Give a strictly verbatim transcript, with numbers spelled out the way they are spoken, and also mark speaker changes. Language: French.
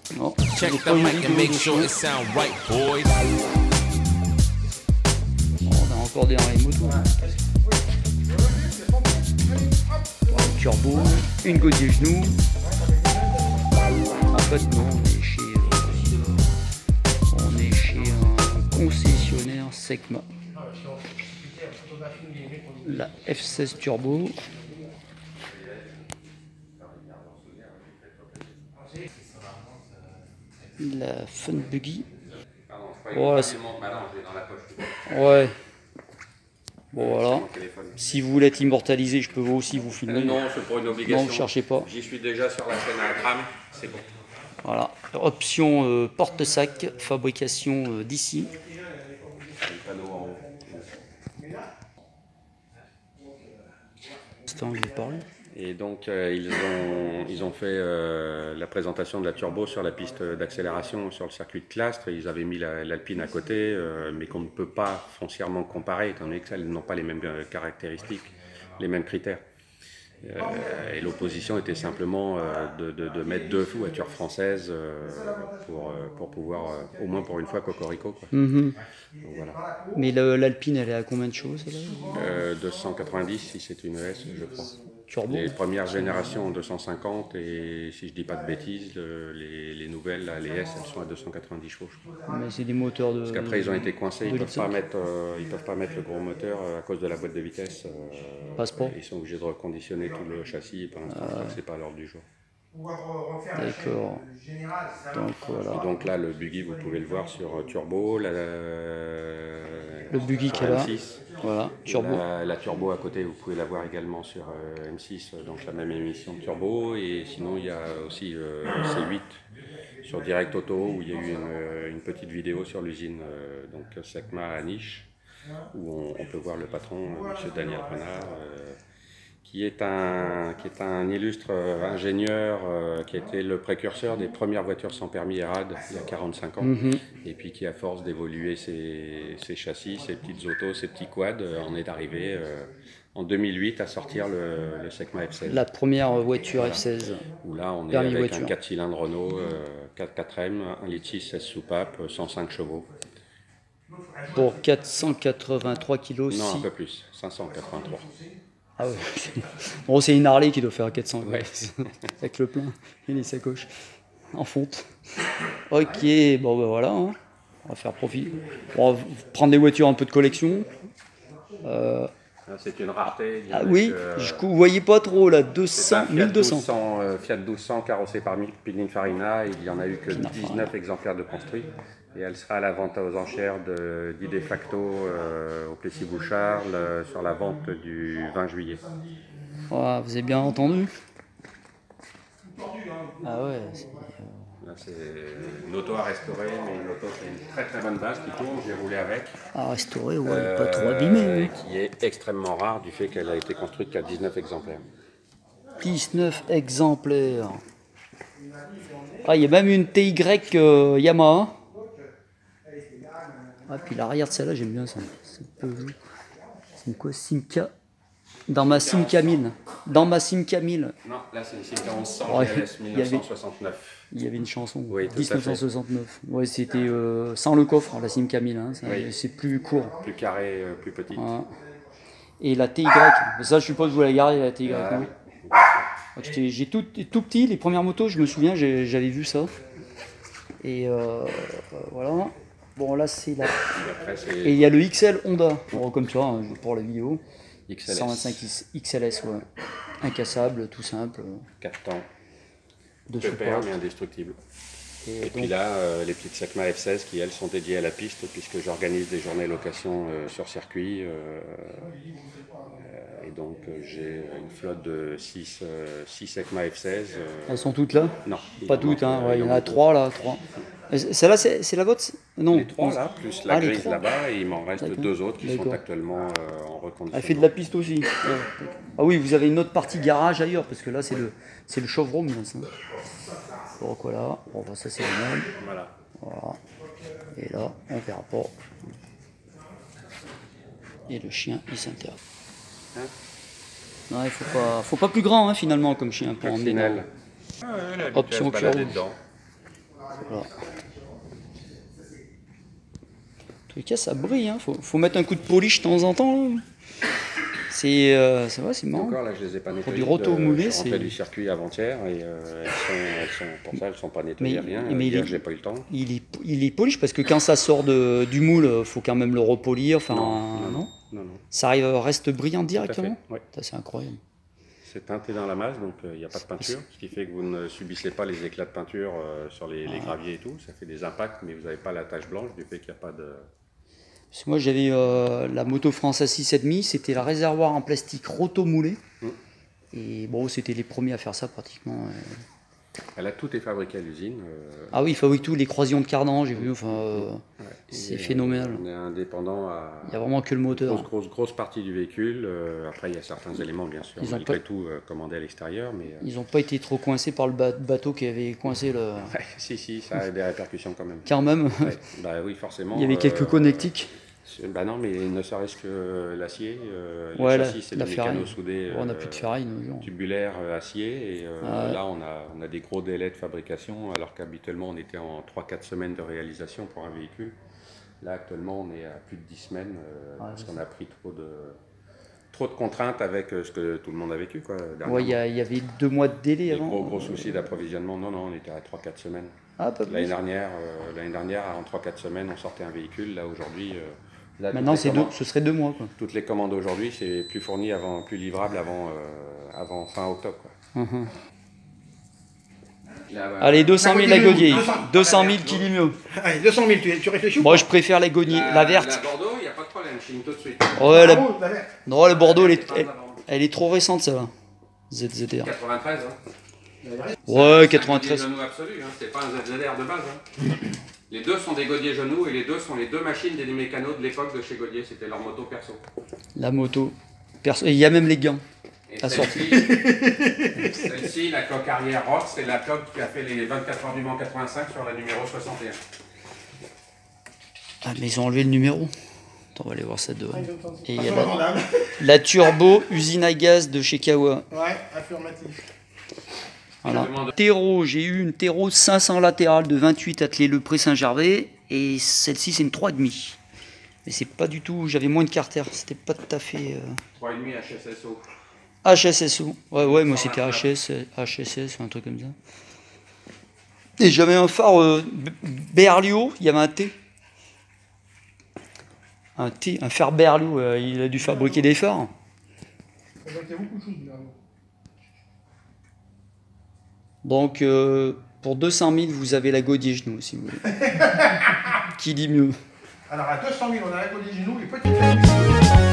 Speaker 1: Non,
Speaker 2: Check
Speaker 1: j'ai
Speaker 2: the
Speaker 1: pas eu
Speaker 2: mic
Speaker 1: vidéo
Speaker 2: and make
Speaker 1: de
Speaker 2: sure
Speaker 1: chien.
Speaker 2: it sound right, boys.
Speaker 1: On a encore des rails moto. Un turbo, une gauche des genoux. En fait, non, on est chez, euh, on est chez un concessionnaire Secma. La F seize Turbo. La Fun Buggy. Voilà, ouais. Bon voilà. Si vous voulez être immortalisé, je peux aussi vous filmer.
Speaker 3: Euh, non, c'est pour une obligation.
Speaker 1: Non, vous cherchez pas.
Speaker 3: J'y suis déjà sur la chaîne à tram, c'est bon.
Speaker 1: Voilà. Option euh, porte-sac, fabrication euh, d'ici. C'est un que je vais parler.
Speaker 3: Et donc euh, ils, ont, ils ont fait euh, la présentation de la turbo sur la piste d'accélération sur le circuit de Clastres. Ils avaient mis l'Alpine à côté, euh, mais qu'on ne peut pas foncièrement comparer, étant donné qu'elles n'ont pas les mêmes caractéristiques, les mêmes critères. Euh, et l'opposition était simplement euh, de, de, de mettre deux voitures françaises euh, pour, euh, pour pouvoir, euh, au moins pour une fois, cocorico. Quoi.
Speaker 1: Mm-hmm.
Speaker 3: Donc, voilà.
Speaker 1: Mais l'Alpine, elle est à combien de choses
Speaker 3: euh, deux cent quatre-vingt-dix si c'est une E S, je crois.
Speaker 1: Turbo.
Speaker 3: Les premières générations ont deux cent cinquante et si je dis pas de bêtises, le, les, les nouvelles, là, les S, elles sont à deux cent quatre-vingt-dix chevaux, je crois.
Speaker 1: Mais c'est des moteurs de.
Speaker 3: Parce qu'après ils ont été coincés, ils
Speaker 1: de
Speaker 3: peuvent pas mettre, euh, ils peuvent pas mettre le gros moteur à cause de la boîte de vitesse. Euh,
Speaker 1: Passe pas.
Speaker 3: Ils sont obligés de reconditionner tout le châssis et pour l'instant euh... c'est pas à l'ordre du jour.
Speaker 1: D'accord. Donc voilà.
Speaker 3: Et donc là le buggy vous pouvez le voir sur Turbo, la,
Speaker 1: le buggy qui est là. Voilà, turbo.
Speaker 3: La, la turbo à côté, vous pouvez la voir également sur euh, M six, donc la même émission de turbo. Et sinon, il y a aussi euh, C huit sur Direct Auto, où il y a eu une, une petite vidéo sur l'usine euh, donc Secma à Niche, où on, on peut voir le patron, euh, M. Daniel Renard, euh, qui est un, qui est un illustre ingénieur, euh, qui a été le précurseur des premières voitures sans permis E R A D il y a quarante-cinq ans, mm-hmm. Et puis qui, à force d'évoluer ses, ses châssis, ses petites autos, ses petits quads, euh, en est arrivé euh, en deux mille huit à sortir le, le Secma F seize.
Speaker 1: La première voiture voilà. F seize.
Speaker 3: Où là, on est
Speaker 1: permis
Speaker 3: avec
Speaker 1: voiture.
Speaker 3: Un quatre cylindres Renault, euh, quatre quatre M, un litre six, seize soupapes, cent cinq chevaux.
Speaker 1: Pour quatre cent quatre-vingt-trois kilos.
Speaker 3: Non,
Speaker 1: si...
Speaker 3: un peu plus, cinq cent quatre-vingt-trois.
Speaker 1: Ah ouais. Bon, c'est une Harley qui doit faire quatre cents
Speaker 3: ouais.
Speaker 1: Avec le plein et les sacoches en fonte. Ok, bon ben voilà, hein. On va faire profit. On va prendre des voitures un peu de collection. Euh...
Speaker 3: C'est une rareté.
Speaker 1: Ah oui, euh... je ne voyais pas trop là, deux cents, mille deux cents.
Speaker 3: douze cents euh, Fiat douze cents carrossé par Pininfarina, il n'y en a eu que dix-neuf exemplaires de construits. Et elle sera à la vente aux enchères d'Idée Facto euh, au Plessis-Bouchard sur la vente du vingt juillet.
Speaker 1: Oh, vous avez bien entendu? Ah ouais.
Speaker 3: C'est une auto à restaurer, mais une auto qui a une très très bonne base qui tourne, j'ai roulé avec.
Speaker 1: À restaurer, ouais, euh, pas trop abîmée.
Speaker 3: Euh, qui est extrêmement rare du fait qu'elle a été construite qu'à dix-neuf exemplaires.
Speaker 1: dix-neuf exemplaires. Ah, il y a même une T Y euh, Yamaha. Ah, puis l'arrière de celle-là, j'aime bien ça. C'est une quoi, Simca. Dans ma Simca mille. Dans ma Simca mille.
Speaker 3: Non, là c'est une Simca onze cents,
Speaker 1: oh,
Speaker 3: mille neuf cent soixante-neuf.
Speaker 1: Il y avait une chanson,
Speaker 3: oui,
Speaker 1: mille neuf cent soixante-neuf. Ouais, c'était euh, sans le coffre, la Simca mille. Hein, oui. C'est plus court.
Speaker 3: Plus carré, euh, plus petit.
Speaker 1: Ouais. Et la T Y, ça je suppose que vous la gardez, la T Y. Ah, oui. J'ai tout, tout petit, les premières motos, je me souviens, j'avais vu ça. Et euh, voilà. Bon, là c'est la. Et il y a le X L Honda, bon, comme tu vois, hein, pour la vidéo.
Speaker 3: X L S.
Speaker 1: cent vingt-cinq X L S, ouais. Incassable, tout simple.
Speaker 3: quatre temps.
Speaker 1: De
Speaker 3: Pépère, mais indestructible. Et, et donc, puis là, euh, les petites Secma F seize qui, elles, sont dédiées à la piste, puisque j'organise des journées location euh, sur circuit. Euh, euh, et donc, euh, j'ai une flotte de six Secma F seize. Euh,
Speaker 1: Elles sont toutes là?
Speaker 3: Non.
Speaker 1: Pas toutes, hein. Ouais, il y en a trois là. trois. Celle-là, c'est la vôtre? Non.
Speaker 3: Les trois là, plus la ah, grise là-bas, et il m'en reste deux autres qui sont actuellement euh, en reconditionnement.
Speaker 1: Elle fait de la piste aussi. Ouais. Ah oui, vous avez une autre partie garage ailleurs, parce que là, c'est le, le showroom. Là, ça. Donc voilà, bon, bah, ça c'est le même.
Speaker 3: Voilà.
Speaker 1: Voilà. Et là, on verra pas. Et le chien, il s'intéresse. Hein non, il faut pas, faut pas plus grand hein, finalement comme chien pour emmener dans.
Speaker 3: Ah ouais,
Speaker 1: option cuir. Voilà. En tout cas, ça brille, hein. Faut, faut mettre un coup de polish de temps en temps. C'est euh, vrai, c'est marrant.
Speaker 3: Encore là, je les ai pas nettoyées.
Speaker 1: Pour du roto moulé, c'est.
Speaker 3: J'ai rentré du circuit avant-hier et euh, elles, sont, elles sont, pour ça, elles sont pas nettoyées,
Speaker 1: mais,
Speaker 3: rien.
Speaker 1: Mais
Speaker 3: Hier,
Speaker 1: il
Speaker 3: j'ai pas eu le temps.
Speaker 1: Il est, il est polish parce que quand ça sort de, du moule, il faut quand même le repolir. Enfin,
Speaker 3: non, non,
Speaker 1: non,
Speaker 3: non, non.
Speaker 1: Ça arrive, reste brillant directement.
Speaker 3: Ouais.
Speaker 1: C'est incroyable.
Speaker 3: C'est teinté dans la masse, donc il euh, n'y a pas de peinture, ce qui fait que vous ne subissez pas les éclats de peinture euh, sur les, les graviers et tout. Ça fait des impacts, mais vous n'avez pas la tache blanche du fait qu'il n'y a pas de...
Speaker 1: Parce que moi j'avais euh, la moto France à six virgule cinq, c'était le réservoir en plastique roto-moulé. Mmh. Et bon, c'était les premiers à faire ça pratiquement. Euh...
Speaker 3: Elle a tout est fabriqué à l'usine. Euh...
Speaker 1: Ah oui, il fabrique tout, les croisillons de cardan, j'ai vu, enfin, euh,
Speaker 3: ouais.
Speaker 1: c'est phénoménal.
Speaker 3: On est indépendant à...
Speaker 1: Il n'y a vraiment que le moteur.
Speaker 3: Grosse, grosse, grosse partie du véhicule. Euh, après, il y a certains éléments, bien sûr, ils malgré pas... tout euh, commandés à l'extérieur. Mais, euh...
Speaker 1: Ils n'ont pas été trop coincés par le bateau qui avait coincé le...
Speaker 3: Ouais, si, si, ça a des répercussions quand même.
Speaker 1: Quand même.
Speaker 3: Ouais. Bah oui, forcément.
Speaker 1: Il y avait quelques
Speaker 3: euh...
Speaker 1: connectiques.
Speaker 3: Bah non, mais ne serait-ce que l'acier. Euh,
Speaker 1: ouais,
Speaker 3: le châssis, c'est des mécanos soudés.
Speaker 1: On n'a plus de ferraille, nous.
Speaker 3: Tubulaire, euh, acier. Et euh, ah ouais. Là, on a, on a des gros délais de fabrication, alors qu'habituellement, on était en trois quatre semaines de réalisation pour un véhicule. Là, actuellement, on est à plus de dix semaines, euh, ah, parce qu'on a pris trop de, trop de contraintes avec ce que tout le monde a vécu. Quoi,
Speaker 1: ouais, il y, y avait deux mois de délai avant.
Speaker 3: Gros, gros soucis d'approvisionnement. Non, non, on était à trois quatre semaines.
Speaker 1: Ah,
Speaker 3: l'année dernière, euh, l'année dernière, en trois quatre semaines, on sortait un véhicule. Là, aujourd'hui... Euh,
Speaker 1: Là, maintenant, c'est deux, ce serait deux mois. Quoi.
Speaker 3: Toutes les commandes aujourd'hui, c'est plus fourni, avant, plus livrable avant, euh, avant fin octobre. Quoi.
Speaker 1: Uh-huh. Là, bah, allez, deux cent mille la Godier. deux cent mille qui lit mieux.
Speaker 2: Allez, deux cent mille, tu, tu réfléchis?
Speaker 1: Moi, je préfère la Godier, la, la verte.
Speaker 3: La Bordeaux, il n'y a pas de problème, je filme tout de suite.
Speaker 1: Ouais, la... Non, la Bordeaux, elle est, elle, elle est trop récente, ça. Z Z R.
Speaker 3: quatre-vingt-treize, hein.
Speaker 1: Ouais, quatre-vingt-treize.
Speaker 3: C'est un Godier genou absolu, hein. C'est pas un Z Z R de base. Hein. Les deux sont des Godier genoux et les deux sont les deux machines des mécanos de l'époque de chez Godier. C'était leur moto perso.
Speaker 1: La moto perso. Et il y a même les gants.
Speaker 3: Et celle-ci, celle la coque arrière Rock, c'est la coque qui a fait les vingt-quatre heures du Mans quatre-vingt-cinq sur la numéro soixante et un.
Speaker 1: Ah, mais ils ont enlevé le numéro. Attends, on va aller voir ça dehors. Et il y a la, la turbo usine à gaz de chez Kawa.
Speaker 2: Ouais, affirmatif.
Speaker 1: Voilà. Terreau, j'ai eu une Terreau cinq cents latérale de vingt-huit attelée Le Pré Saint-Gervais et celle-ci c'est une trois virgule cinq. Mais c'est pas du tout, j'avais moins de carter, c'était pas tout à fait. Euh...
Speaker 3: trois virgule cinq H S S O.
Speaker 1: H S S O, ouais, ouais, moi c'était H S, H S S, un truc comme ça. Et j'avais un phare euh, Berlioz, il y avait un T. Un T, un phare Berlioz, euh, il a dû fabriquer des phares.
Speaker 2: Il y a beaucoup de choses, Berlioz.
Speaker 1: Donc, euh, pour deux cent mille, vous avez la Godier genou, si vous voulez. Qui dit mieux?
Speaker 2: Alors, à deux cent mille, on a la Godier genou et petite...